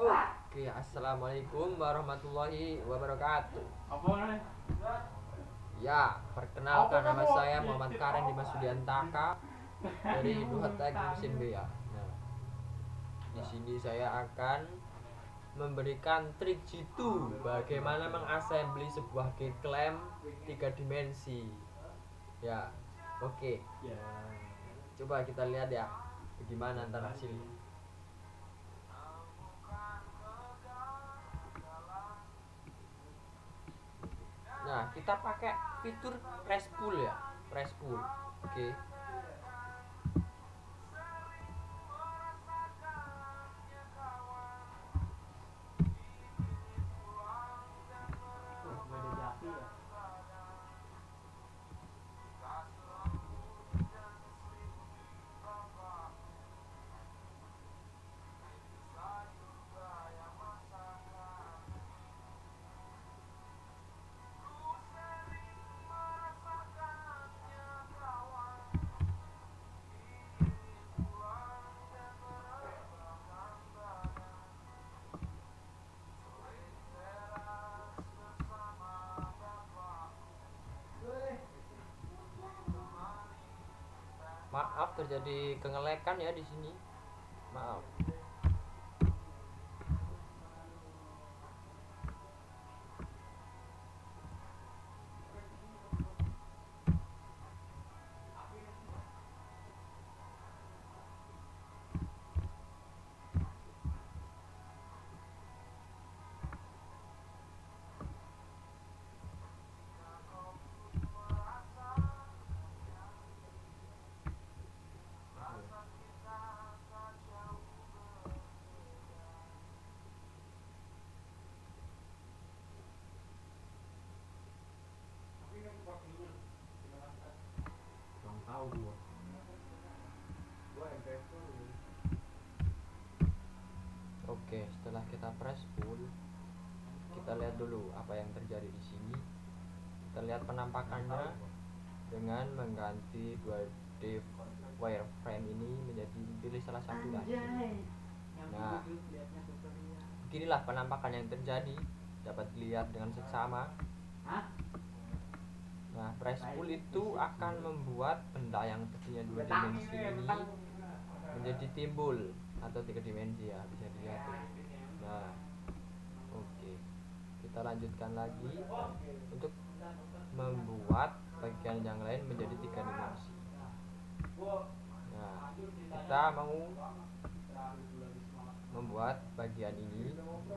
Oke, assalamualaikum warahmatullahi wabarakatuh. Apa nih? Ya, perkenalkan nama saya Muhammad Karen Dimas Sudiantaka dari Duhatek Mesin Bea. Nah, di sini saya akan memberikan trik jitu bagaimana mengassembly sebuah G-clamp 3 dimensi. Ya, oke. Ya. Coba kita lihat ya, bagaimana ntar hasilnya. Nah, kita pakai fitur press pull ya, press pull. Oke. Beda jati ya. Maaf terjadi kengelekan ya di sini. Maaf. Belum tahu gua. Oke, setelah kita press pull, kita lihat dulu apa yang terjadi di sini. Kita lihat penampakannya dengan mengganti 2D wireframe ini menjadi pilih salah satu lagi. Nah, beginilah penampakan yang terjadi, dapat dilihat dengan seksama. Nah, press pull itu akan membuat benda yang tadinya 2 dimensi ini menjadi timbul atau 3 dimensi ya, bisa dilihat tuh. Nah, oke, kita lanjutkan lagi untuk membuat bagian yang lain menjadi 3 dimensi. Nah, kita mau membuat bagian ini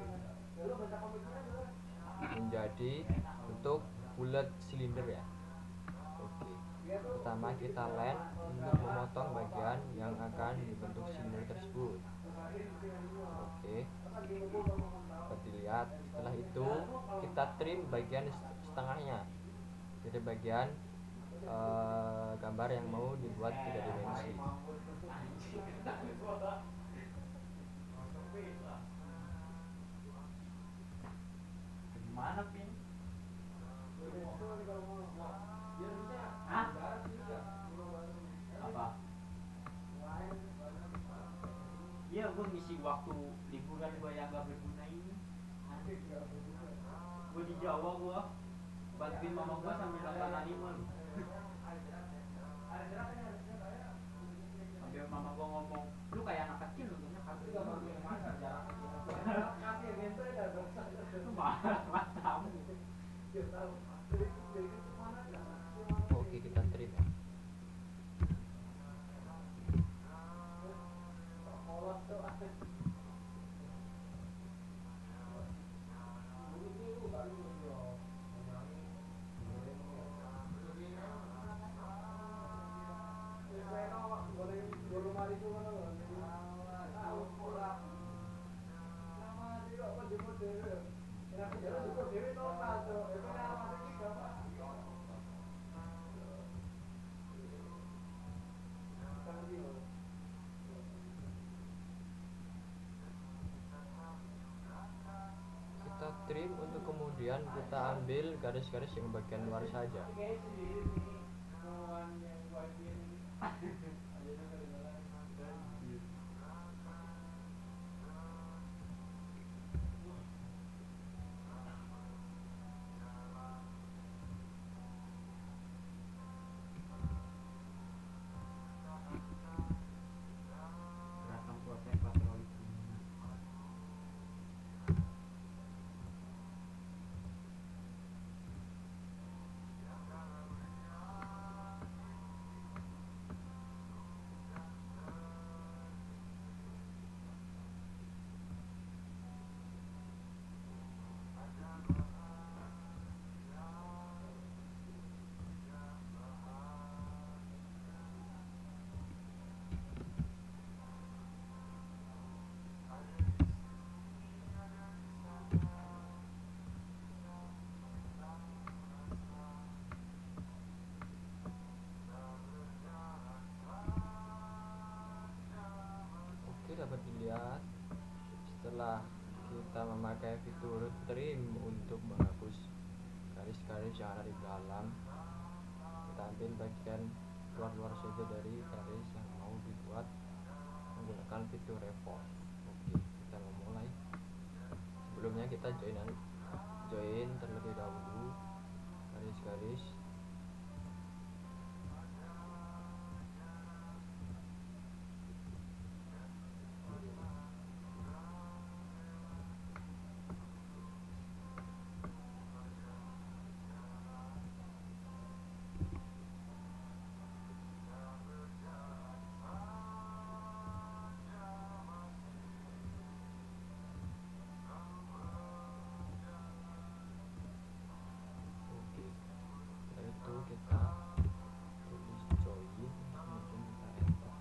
menjadi bentuk bulat silinder ya. Oke, pertama kita lem untuk memotong bagian yang akan dibentuk silinder tersebut. Oke, dapat dilihat. Setelah itu kita trim bagian setengahnya, jadi bagian gambar yang mau dibuat 3 dimensi. Gimana pin? Hah? Apa? Iya, gua ngisi waktu liburan gua yang gak berguna ini. Gua di Jawa gua bantuin mama gua sambil nonton anime lu. Sambil mama gua ngomong, lu kayak anak kecil lu punya kartu lu macam. Oke, kita trim ya. Kita trim untuk kemudian kita ambil garis-garis yang bagian luar saja. setelah kita memakai fitur trim untuk menghapus garis-garis yang ada di dalam, kita ambil bagian luar-luar saja dari garis yang mau dibuat menggunakan fitur revolve. Oke, kita memulai. Sebelumnya kita join terlebih dahulu garis-garis. Kita tulis join, kemudian kita enter.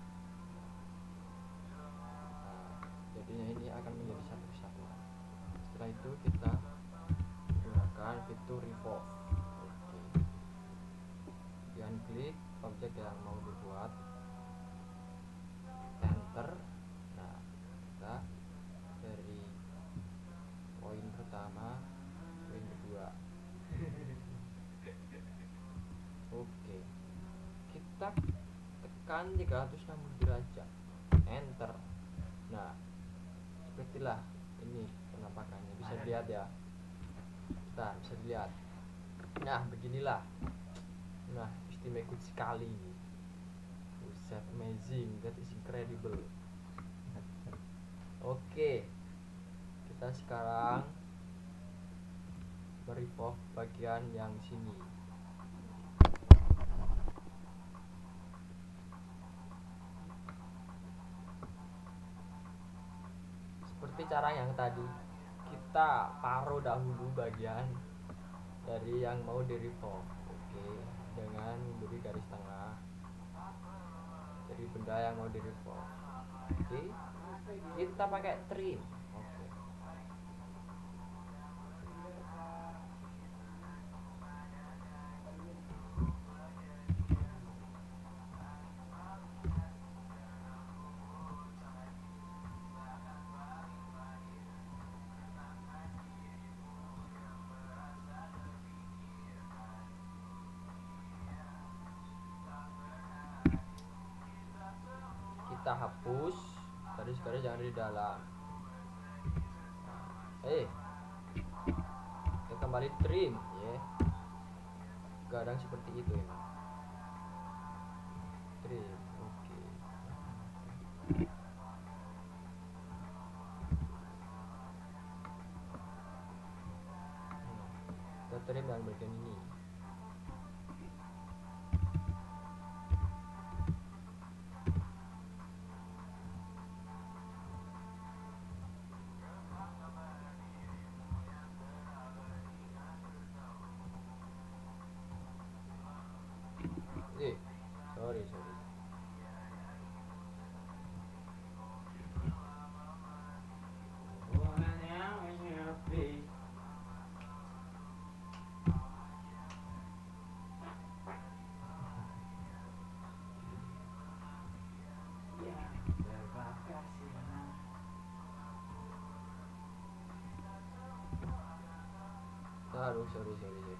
Jadinya ini akan menjadi satu kesatuan. Setelah itu kita gunakan fitur revolve. Kemudian klik objek yang mau dibuat, enter. Nah, kita dari poin pertama, poin kedua. Oke, kita tekan 360 derajat, enter. Nah, sepertilah ini penampakannya, bisa dilihat ya. Kita bisa dilihat. Nah, beginilah. Nah, istimewa sekali ini. Buset, amazing, that is incredible. Oke, kita sekarang merevolve bagian yang sini. Seperti cara yang tadi, kita paruh dahulu bagian dari yang mau di revolve. Oke, dengan memberi garis tengah dari benda yang mau di revolve. Oke, kita pakai trim. Oke. Kita hapus garis-garis yang ada di dalam. Kita kembali trim ya. Kadang seperti itu ya. Trim. Oke. Kita trim yang bagian ini. Sorry. Sorry.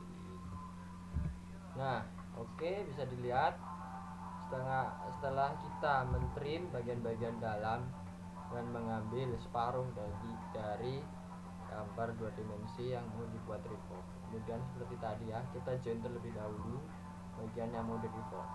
Nah, oke, bisa dilihat setelah kita mentrim bagian-bagian dalam dan mengambil separuh dari gambar 2 dimensi yang mau dibuat revolve. Kemudian seperti tadi ya, kita join terlebih dahulu bagian yang mau di revolve.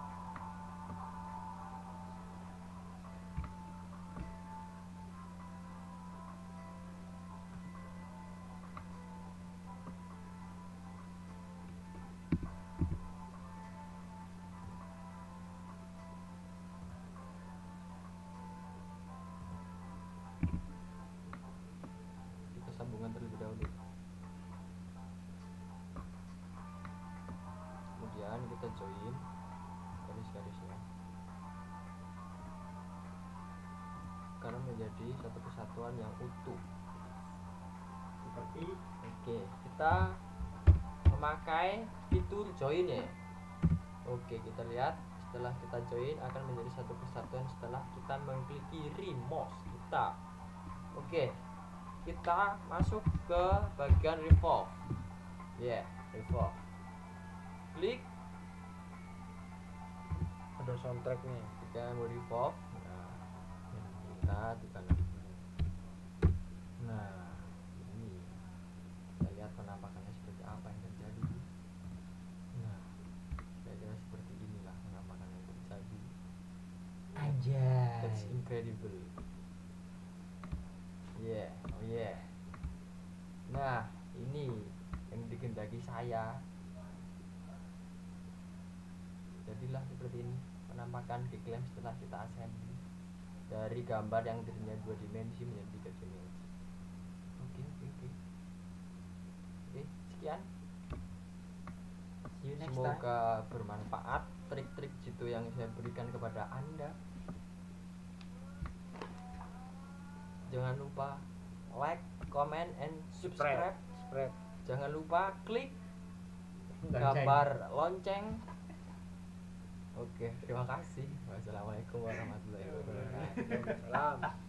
Sambungan terlebih dahulu, kemudian kita join garis-garisnya karena menjadi satu kesatuan yang utuh seperti. Oke, kita memakai fitur join ya. Oke, kita lihat setelah kita join akan menjadi satu kesatuan setelah kita mengklik kiri mouse kita. Oke, kita masuk ke bagian revolve. Revolve. Klik. Ada soundtracknya. Kita mau revolve. Nah, kita tekan dulu. Nah, ini kita lihat penampakannya seperti apa yang terjadi. Nah, kira-kira seperti inilah penampakan yang terjadi. That's Anjay. incredible. Oh yeah. Nah, ini yang dikehendaki saya. Jadilah seperti ini penampakan Geekland setelah kita assembly dari gambar yang tadinya 2 dimensi menjadi 3 dimensi. Oke, sekian. See you next time. Semoga bermanfaat trik-trik jitu yang saya berikan kepada Anda. Jangan lupa like, comment, and subscribe. Spread. Jangan lupa klik Lonceng. gambar lonceng. Oke, terima kasih. Wassalamualaikum warahmatullahi wabarakatuh. Salam.